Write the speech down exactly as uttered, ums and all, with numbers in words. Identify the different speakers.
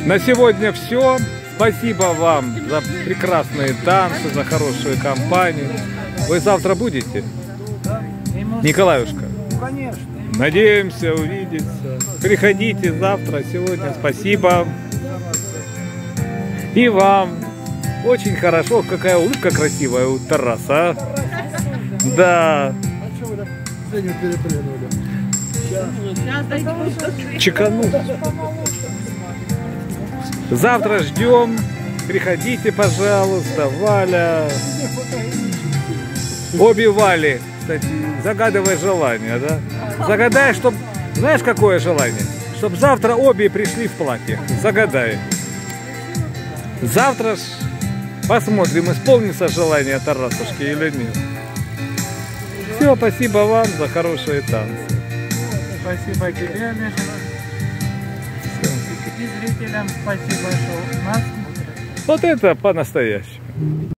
Speaker 1: На сегодня все. Спасибо вам за прекрасные танцы, за хорошую компанию. Вы завтра будете? Николаюшка?
Speaker 2: Конечно.
Speaker 1: Надеемся увидеться. Приходите завтра, сегодня. Спасибо. И вам. Очень хорошо. Какая улыбка красивая у Тараса. А? Да.
Speaker 2: А что вы так сегодня перепрыгнули?
Speaker 1: Чеканул. Завтра ждем. Приходите, пожалуйста. Валя. Обе Вали. Кстати, загадывай желание, да? Загадай, чтоб... Знаешь, какое желание? Чтоб завтра обе пришли в платье. Загадай. Завтра ж посмотрим, исполнится желание Тарасушки или нет. Все, спасибо вам за хорошие танцы.
Speaker 3: Спасибо тебе, Олег. И зрителям спасибо, что нас смотрят.
Speaker 1: Вот это по-настоящему.